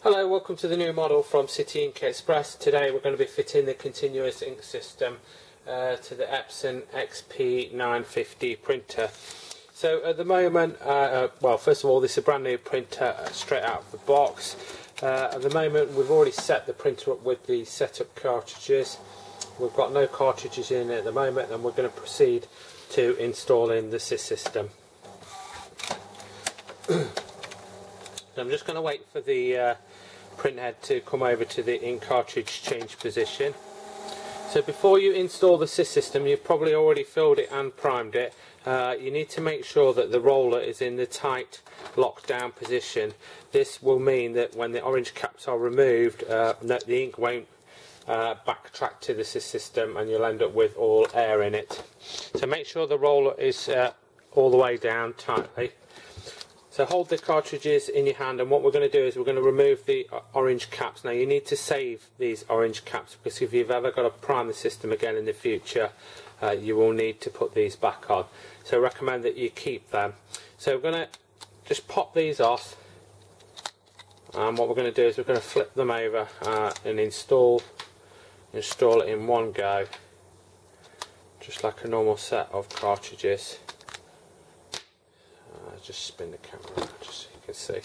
Hello, welcome to the new model from cityinkexpress. Today we're going to be fitting the continuous ink system to the Epson XP-950 printer. So at the moment, well, first of all, this is a brand new printer straight out of the box. At the moment we've already set the printer up with the setup cartridges. We've got no cartridges in at the moment, and we're going to proceed to installing the Ciss system. I'm just going to wait for the print head to come over to the ink cartridge change position. So before you install the Ciss system, you've probably already filled it and primed it. You need to make sure that the roller is in the tight lockdown position. This will mean that when the orange caps are removed, that the ink won't backtrack to the Ciss system and you'll end up with all air in it. So make sure the roller is all the way down tightly. So hold the cartridges in your hand, and what we're going to do is we're going to remove the orange caps. Now you need to save these orange caps, because if you've ever got to prime the system again in the future, you will need to put these back on. So I recommend that you keep them. So we're going to just pop these off, and what we're going to do is we're going to flip them over and install it in one go, just like a normal set of cartridges. Just spin the camera around just so you can see.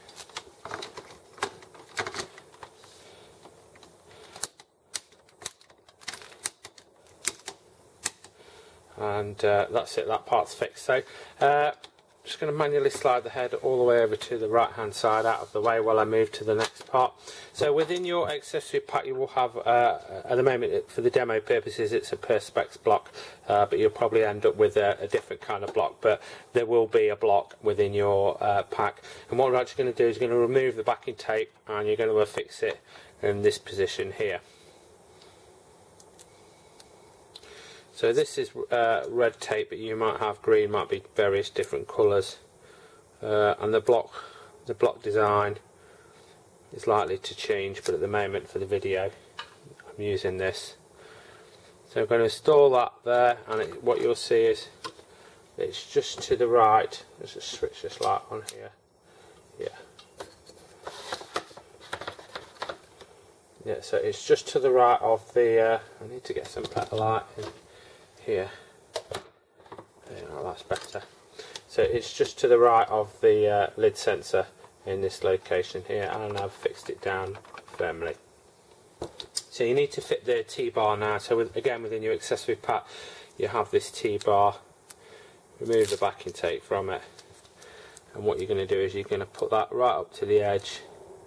And that's it, that part's fixed. So just going to manually slide the head all the way over to the right hand side out of the way while I move to the next part. So within your accessory pack you will have, at the moment for the demo purposes it's a Perspex block, but you'll probably end up with a different kind of block, but there will be a block within your pack. And what we're actually going to do is you're going to remove the backing tape and you're going to affix it in this position here. So this is red tape, but you might have green, might be various different colours, and the block design is likely to change, but at the moment for the video I'm using this. So I'm going to install that there, and what you'll see is it's just to the right. Let's just switch this light on here. Yeah, so it's just to the right of the I need to get some better light in here. Oh, that's better. So it's just to the right of the lid sensor in this location here, and I've fixed it down firmly. So you need to fit the T-bar now. So again, within your accessory pack you have this T-bar. Remove the backing tape from it, and what you're going to do is you're going to put that right up to the edge,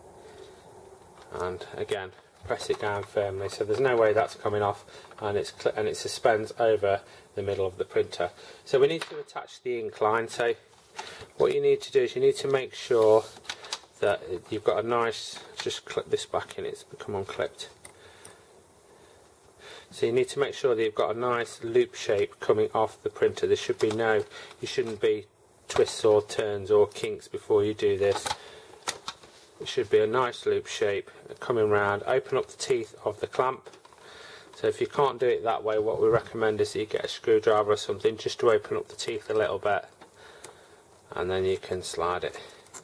and again press it down firmly so there's no way that's coming off, and it suspends over the middle of the printer. So we need to attach the ink line. So what you need to do is you need to make sure that you've got a nice, just clip this back in, it's become unclipped. So you need to make sure that you've got a nice loop shape coming off the printer. There should be you shouldn't be twists or turns or kinks before you do this. It should be a nice loop shape coming round. Open up the teeth of the clamp. So if you can't do it that way, what we recommend is that you get a screwdriver or something just to open up the teeth a little bit, and then you can slide it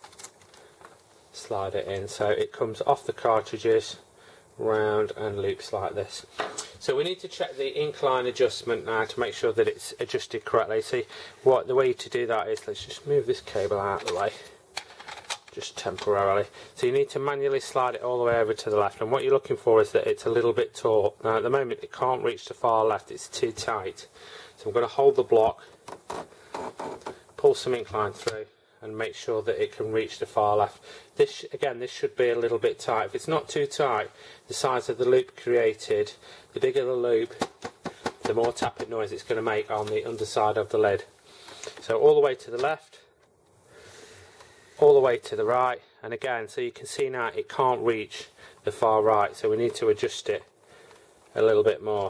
in so it comes off the cartridges round and loops like this. So we need to check the ink line adjustment now to make sure that it's adjusted correctly. See, the way to do that is, let's just move this cable out of the way just temporarily. So you need to manually slide it all the way over to the left, and what you're looking for is that it's a little bit taut. Now at the moment it can't reach the far left, it's too tight. So I'm going to hold the block, pull some ink line through, and make sure that it can reach the far left. This should be a little bit tight. If it's not too tight, the size of the loop created, the bigger the loop, the more tapping noise it's going to make on the underside of the lid. So all the way to the left, all the way to the right, and again, so you can see now it can't reach the far right, so we need to adjust it a little bit more.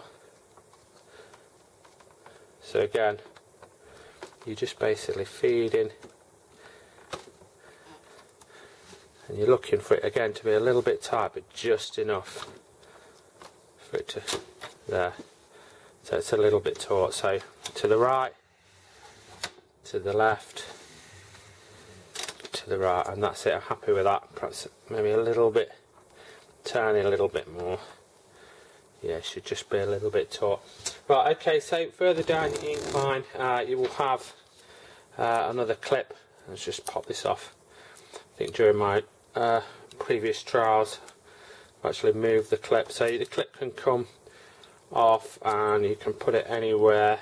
So again, you just basically feed in, and you're looking for it again to be a little bit tight, but just enough for it to there. So it's a little bit taut. So to the right, to the left, to the right, and that's it. I'm happy with that. Perhaps maybe a little bit, turn it a little bit more. Yeah, it should just be a little bit taut. Right, okay, so further down the incline you will have another clip. Let's just pop this off. I think during my previous trials I've actually moved the clip, so the clip can come off and you can put it anywhere.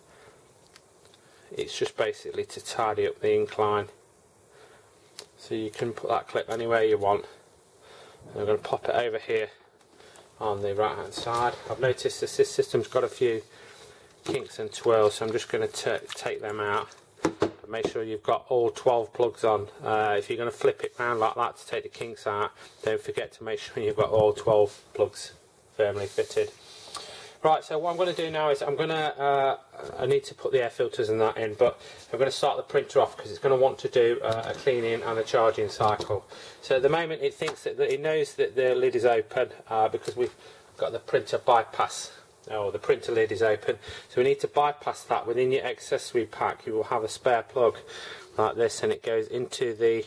It's just basically to tidy up the incline, so you can put that clip anywhere you want. And I'm going to pop it over here on the right hand side. I've noticed the Ciss system's got a few kinks and twirls, so I'm just going to take them out. But make sure you've got all 12 plugs on. If you're going to flip it round like that to take the kinks out, don't forget to make sure you've got all 12 plugs firmly fitted. Right, so what I'm going to do now is I need to put the air filters and that in, but I'm going to start the printer off because it's going to want to do a cleaning and a charging cycle. So at the moment it thinks that it knows that the lid is open because we've got the printer bypass, or the printer lid is open. So we need to bypass that. Within your accessory pack you will have a spare plug like this, and it goes into the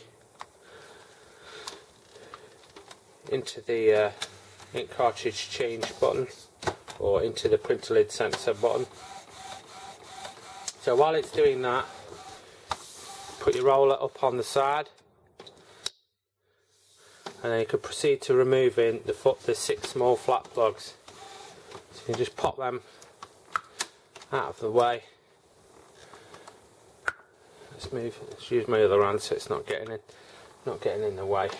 ink cartridge change button, or into the printer lid sensor button. So while it's doing that, put your roller up on the side, and then you can proceed to removing the 6 small flat plugs. So you can just pop them out of the way. Let's use my other hand so it's not getting in the way.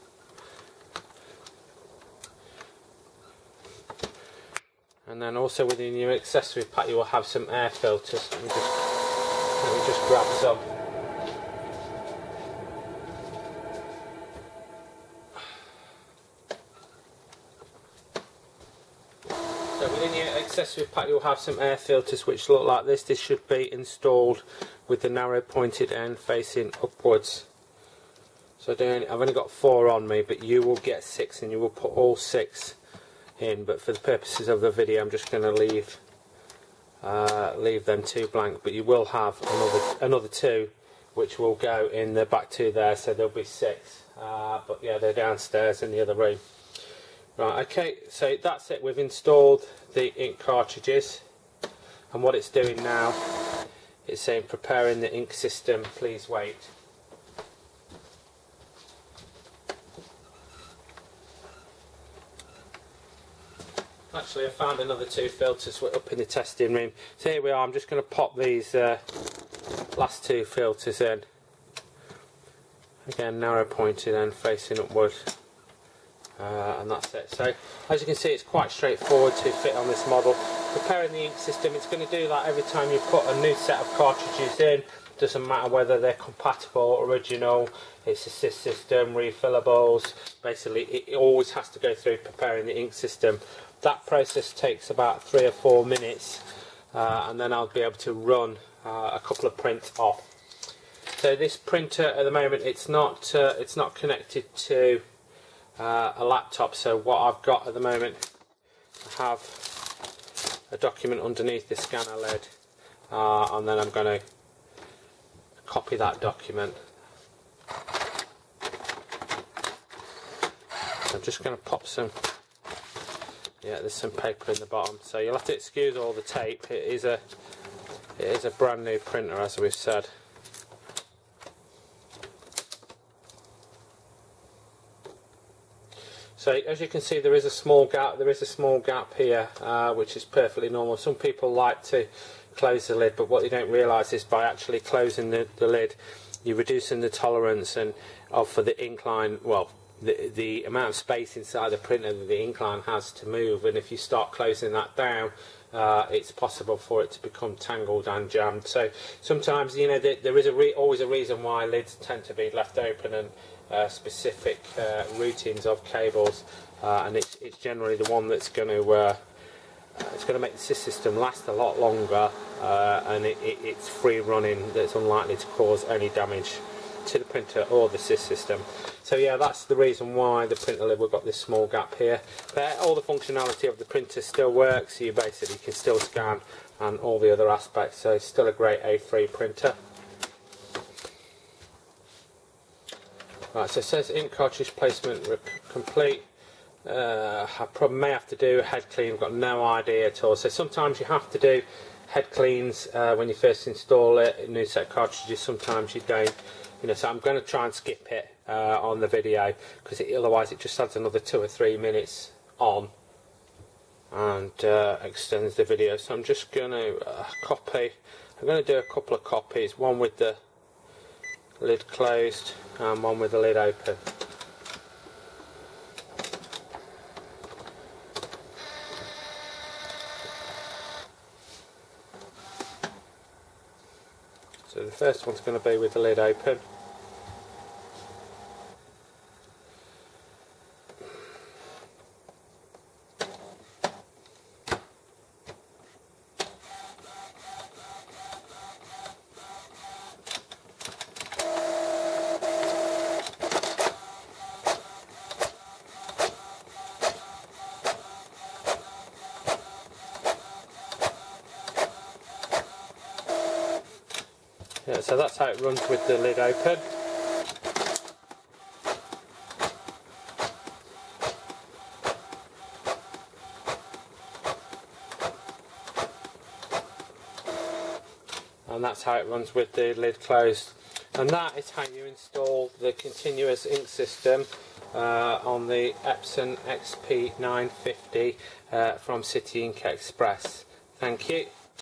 And then also within your accessory pack you will have some air filters. Let me just grab some. So within your accessory pack you'll have some air filters which look like this. This should be installed with the narrow pointed end facing upwards. So I've only got 4 on me, but you will get 6 and you will put all 6 in, but for the purposes of the video I'm just going to leave them 2 blank, but you will have another 2 which will go in the back 2 there, so there'll be 6, but yeah, they're downstairs in the other room. Right, okay, so that's it. We've installed the ink cartridges, and what it's doing now, it's saying preparing the ink system, please wait. Actually, I found another 2 filters up in the testing room. So here we are. I'm just going to pop these last 2 filters in. Again, narrow pointed and facing upward. And that's it. So, as you can see, it's quite straightforward to fit on this model. Preparing the ink system, it's going to do that every time you put a new set of cartridges in. Doesn't matter whether they're compatible, original, it's a Ciss system, refillables. Basically, it always has to go through preparing the ink system. That process takes about 3 or 4 minutes, and then I'll be able to run a couple of prints off. So this printer at the moment, it's not connected to a laptop. So what I've got at the moment, I have a document underneath the scanner lid, and then I'm going to copy that document. So I'm just going to pop some. Yeah, there's some paper in the bottom, so you'll have to excuse all the tape. It is a brand new printer, as we've said. So as you can see, there is a small gap. There is a small gap here, which is perfectly normal. Some people like to close the lid, but what they don't realise is by actually closing the lid, you're reducing the tolerance for the incline. Well, the amount of space inside the printer that the incline has to move, and if you start closing that down, it's possible for it to become tangled and jammed. So sometimes, you know, there is always a reason why lids tend to be left open, and specific routines of cables, and it's generally the one that's going to make the Ciss system last a lot longer, and it's free running, that's unlikely to cause any damage to the printer or the Ciss system. So yeah, that's the reason why the printer lid, we've got this small gap here. But all the functionality of the printer still works, so you basically can still scan and all the other aspects, so it's still a great A3 printer. Right, so it says ink cartridge placement complete. I probably may have to do a head clean, I've got no idea at all. So sometimes you have to do head cleans when you first install it, a new set of cartridges, sometimes you don't. You know, so I'm going to try and skip it on the video, because otherwise it just adds another 2 or 3 minutes on and extends the video. So I'm just going to copy. I'm going to do a couple of copies, one with the lid closed and one with the lid open. So the first one's going to be with the lid open. Yeah, so that's how it runs with the lid open. And that's how it runs with the lid closed. And that is how you install the continuous ink system on the Epson XP-950 from Cityinkexpress. Thank you.